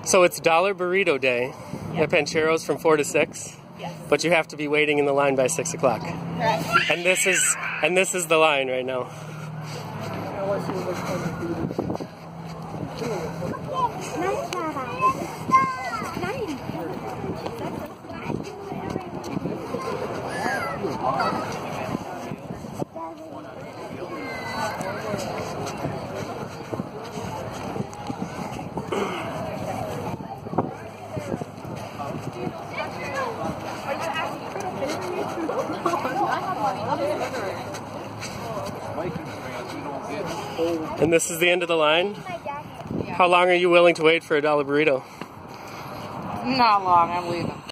So it's $1 Burrito Day at Panchero's from 4 to 6. Yes. But you have to be waiting in the line by 6 o'clock. Correct. And this is the line right now. And this is the end of the line? How long are you willing to wait for a $1 burrito? Not long, I'm leaving.